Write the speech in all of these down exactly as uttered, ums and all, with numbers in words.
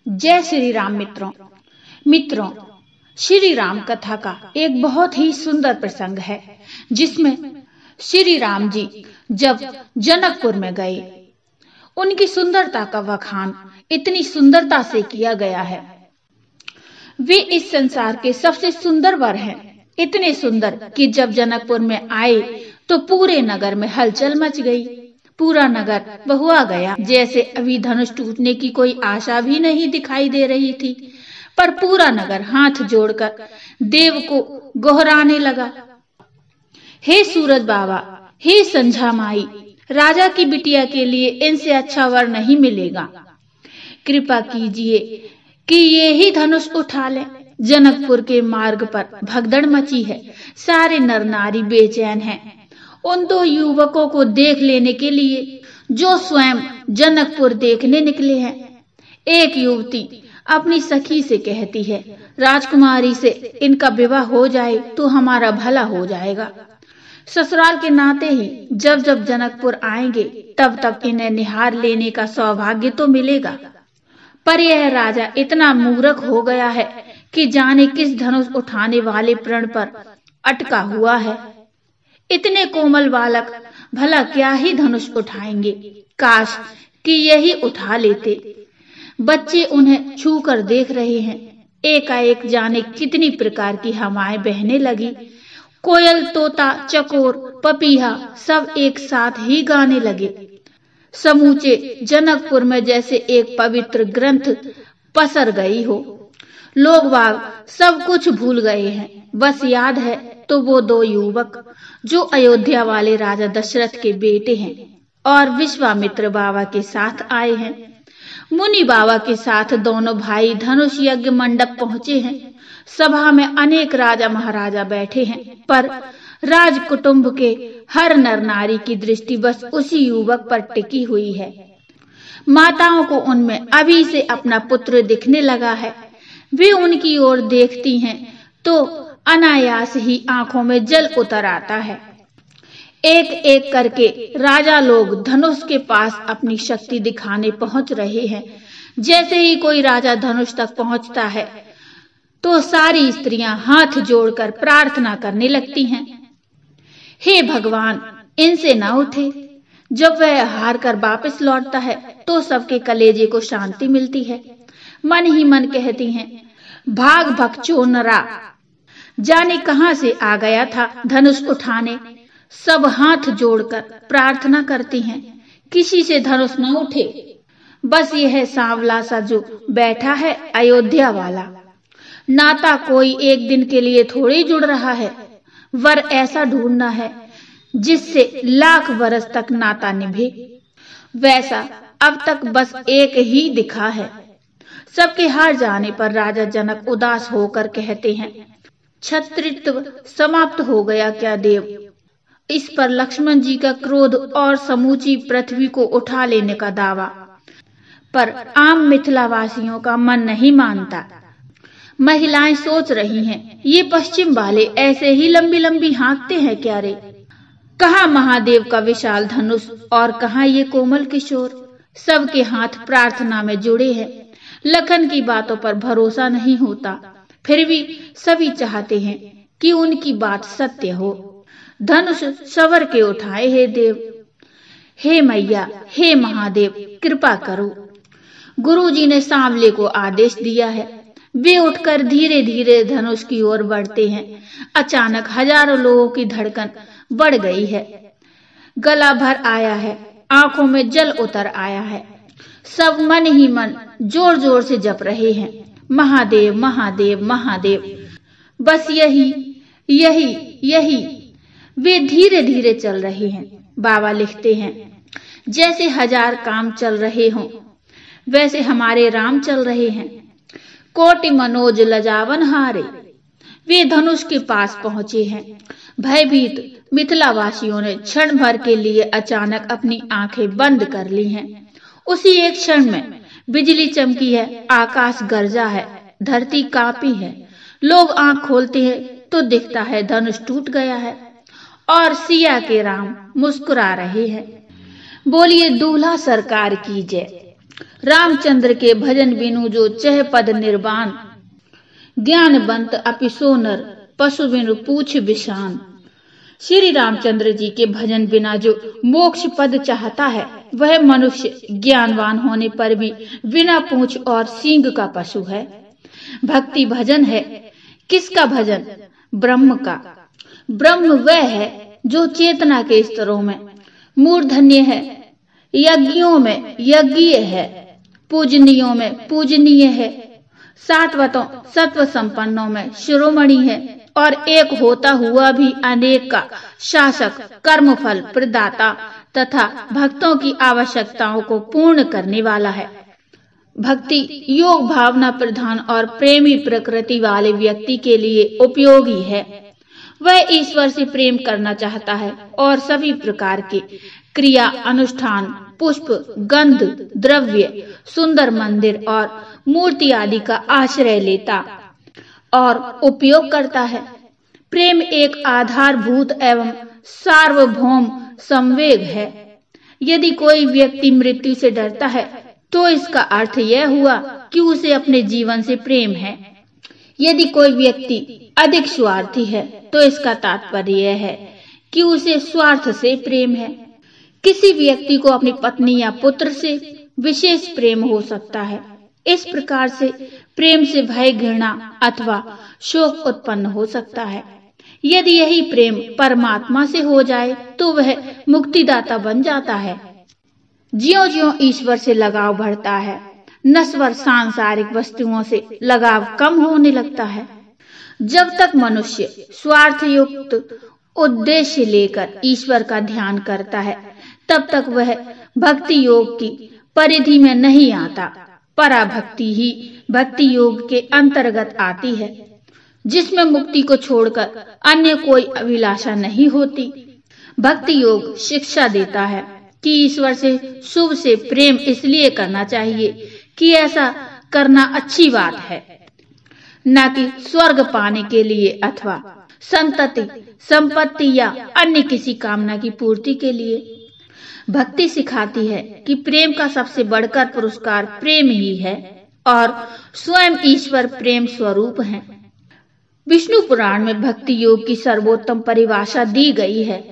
जय श्री राम मित्रों मित्रों श्री राम कथा का एक बहुत ही सुंदर प्रसंग है, जिसमें श्री राम जी जब जनकपुर में गए, उनकी सुंदरता का बखान इतनी सुंदरता से किया गया है। वे इस संसार के सबसे सुंदर वर हैं, इतने सुंदर कि जब जनकपुर में आए तो पूरे नगर में हलचल मच गई। पूरा नगर बहुआ गया, जैसे अभी धनुष टूटने की कोई आशा भी नहीं दिखाई दे रही थी। पर पूरा नगर हाथ जोड़कर देव को गोहराने लगा। हे सूरज बाबा, हे संझा माई, राजा की बिटिया के लिए इनसे अच्छा वर नहीं मिलेगा। कृपा कीजिए कि ये ही धनुष उठा ले। जनकपुर के मार्ग पर भगदड़ मची है, सारे नर नारी बेचैन हैं उन दो युवकों को देख लेने के लिए जो स्वयं जनकपुर देखने निकले हैं। एक युवती अपनी सखी से कहती है, राजकुमारी से इनका विवाह हो जाए तो हमारा भला हो जाएगा। ससुराल के नाते ही जब जब जनकपुर आएंगे तब तब इन्हें निहार लेने का सौभाग्य तो मिलेगा। पर यह राजा इतना मूर्ख हो गया है कि जाने किस धनुष उठाने वाले प्रण पर अटका हुआ है। इतने कोमल बालक भला क्या ही धनुष उठाएंगे। काश कि यही उठा लेते। बच्चे उन्हें छू कर देख रहे हैं। एकाएक जाने कितनी प्रकार की हवाएं बहने लगी। कोयल, तोता, चकोर, पपीहा सब एक साथ ही गाने लगे। समूचे जनकपुर में जैसे एक पवित्र ग्रंथ पसर गई हो। लोग बाग सब कुछ भूल गए हैं, बस याद है तो वो दो युवक जो अयोध्या वाले राजा दशरथ के बेटे हैं और विश्वामित्र बाबा के साथ आए हैं। मुनि बाबा के साथ दोनों भाई धनुष यज्ञ मंडप पहुंचे हैं। सभा में अनेक राजा महाराजा बैठे हैं, पर राज कुटुंब के हर नर नारी की दृष्टि बस उसी युवक पर टिकी हुई है। माताओं को उनमें अभी से अपना पुत्र दिखने लगा है। वे उनकी ओर देखती हैं तो अनायास ही आंखों में जल उतर आता है। एक एक करके राजा लोग धनुष के पास अपनी शक्ति दिखाने पहुंच रहे हैं। जैसे ही कोई राजा धनुष तक पहुंचता है तो सारी स्त्रियां हाथ जोड़कर प्रार्थना करने लगती हैं, हे भगवान, इनसे ना उठे। जब वह हार कर वापस लौटता है तो सबके कलेजे को शांति मिलती है। मन ही मन कहती हैं, भाग भगचोनरा, जाने कहां से आ गया था धनुष उठाने। सब हाथ जोड़कर प्रार्थना करती हैं, किसी से धनुष न उठे। बस यह सांवला सा जो बैठा है अयोध्या वाला, नाता कोई एक दिन के लिए थोड़ी जुड़ रहा है। वर ऐसा ढूंढना है जिससे लाख वर्ष तक नाता निभे। वैसा अब तक बस एक ही दिखा है। सबके हार जाने पर राजा जनक उदास होकर कहते हैं, क्षत्रित्व समाप्त हो गया क्या देव? इस पर लक्ष्मण जी का क्रोध और समूची पृथ्वी को उठा लेने का दावा। पर आम मिथिलावासियों का मन नहीं मानता। महिलाएं सोच रही हैं, ये पश्चिम वाले ऐसे ही लंबी लंबी हाँकते हैं क्या रे? कहाँ महादेव का विशाल धनुष और कहाँ ये कोमल किशोर? सबके हाथ प्रार्थना में जुड़े हैं। लखन की बातों पर भरोसा नहीं होता, फिर भी सभी चाहते हैं कि उनकी बात सत्य हो। धनुष सवर के उठाए हे देव। हे मैया, हे महादेव, कृपा करो। गुरुजी ने सांवले को आदेश दिया है। वे उठकर धीरे धीरे धनुष की ओर बढ़ते हैं। अचानक हजारों लोगों की धड़कन बढ़ गई है। गला भर आया है, आंखों में जल उतर आया है। सब मन ही मन जोर जोर से जप रहे हैं, महादेव महादेव महादेव। बस यही यही यही। वे धीरे धीरे चल रहे हैं। बाबा लिखते हैं, जैसे हजार काम चल रहे हों वैसे हमारे राम चल रहे हैं। कोटि मनोज लजावन हारे। वे धनुष के पास पहुंचे हैं। भयभीत मिथिलावासियों ने क्षण भर के लिए अचानक अपनी आंखें बंद कर ली हैं। उसी एक क्षण में बिजली चमकी है, आकाश गरजा है, धरती कांपी है। लोग आंख खोलते हैं तो दिखता है धनुष टूट गया है और सिया के राम मुस्कुरा रहे हैं। बोलिए दूल्हा सरकार की जय। रामचंद्र के भजन बिनु जो चह पद निर्वाण, ज्ञानवंत अपि सोनर पशु बिनु पूछ बिशान। श्री रामचंद्र जी के भजन बिना जो मोक्ष पद चाहता है, वह मनुष्य ज्ञानवान होने पर भी बिना पूंछ और सींग का पशु है। भक्ति भजन है। किसका भजन? ब्रह्म का। ब्रह्म वह है जो चेतना के स्तरों में मूर्धन्य है, यज्ञों में यज्ञीय है, पूजनीयों में पूजनीय है, सात्वतों सत्व संपन्नों में शिरोमणि है और एक होता हुआ भी अनेक का शासक, कर्मफल प्रदाता तथा भक्तों की आवश्यकताओं को पूर्ण करने वाला है। भक्ति योग भावना प्रधान और प्रेमी प्रकृति वाले व्यक्ति के लिए उपयोगी है। वह ईश्वर से प्रेम करना चाहता है और सभी प्रकार के क्रिया अनुष्ठान, पुष्प, गंध, द्रव्य, सुंदर मंदिर और मूर्ति आदि का आश्रय लेता और उपयोग करता है। प्रेम एक आधारभूत एवं सार्वभौम संवेग है। यदि कोई व्यक्ति मृत्यु से डरता है तो इसका अर्थ यह हुआ कि उसे अपने जीवन से प्रेम है। यदि कोई व्यक्ति अधिक स्वार्थी है तो इसका तात्पर्य यह है कि उसे स्वार्थ से प्रेम है। किसी व्यक्ति को अपनी पत्नी या पुत्र से विशेष प्रेम हो सकता है। इस प्रकार से प्रेम से भय, घृणा अथवा शोक उत्पन्न हो सकता है। यदि यही प्रेम परमात्मा से हो जाए तो वह मुक्तिदाता बन जाता है। ज्यों ज्यों ईश्वर से लगाव बढ़ता है, नश्वर सांसारिक वस्तुओं से लगाव कम होने लगता है। जब तक मनुष्य स्वार्थ युक्त उद्देश्य लेकर ईश्वर का ध्यान करता है, तब तक वह भक्ति योग की परिधि में नहीं आता। पराभक्ति ही भक्ति योग के अंतर्गत आती है, जिसमें मुक्ति को छोड़कर अन्य कोई अभिलाषा नहीं होती। भक्ति योग शिक्षा देता है कि ईश्वर से शुभ से प्रेम इसलिए करना चाहिए कि ऐसा करना अच्छी बात है, न कि स्वर्ग पाने के लिए अथवा संतति, संपत्ति या अन्य किसी कामना की पूर्ति के लिए। भक्ति सिखाती है कि प्रेम का सबसे बढ़कर पुरस्कार प्रेम ही है और स्वयं ईश्वर प्रेम स्वरूप है। विष्णु पुराण में भक्ति योग की सर्वोत्तम परिभाषा दी गई है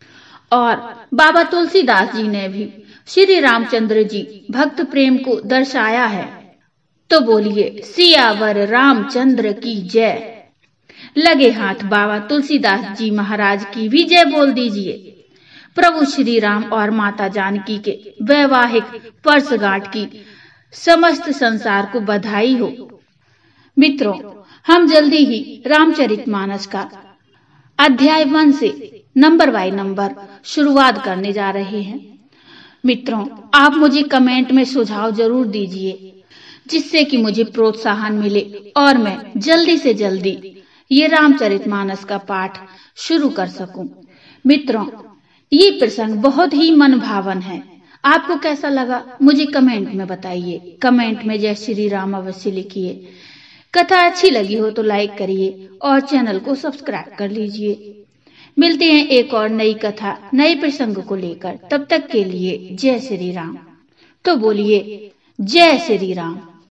और बाबा तुलसीदास जी ने भी श्री रामचंद्र जी भक्त प्रेम को दर्शाया है। तो बोलिए सियावर रामचंद्र की जय। लगे हाथ बाबा तुलसीदास जी महाराज की भी जय बोल दीजिए। प्रभु श्री राम और माता जानकी के वैवाहिक वर्षगांठ की समस्त संसार को बधाई हो। मित्रों, हम जल्दी ही रामचरितमानस का अध्याय वन से नंबर बाय नंबर शुरुआत करने जा रहे हैं। मित्रों, आप मुझे कमेंट में सुझाव जरूर दीजिए, जिससे कि मुझे प्रोत्साहन मिले और मैं जल्दी से जल्दी ये रामचरितमानस का पाठ शुरू कर सकूं। मित्रों, ये प्रसंग बहुत ही मन भावन है। आपको कैसा लगा मुझे कमेंट में बताइए। कमेंट में जय श्री राम अवश्य लिखिए। कथा अच्छी लगी हो तो लाइक करिए और चैनल को सब्सक्राइब कर लीजिए। मिलते हैं एक और नई कथा, नए प्रसंग को लेकर। तब तक के लिए जय श्री राम। तो बोलिए जय श्री राम।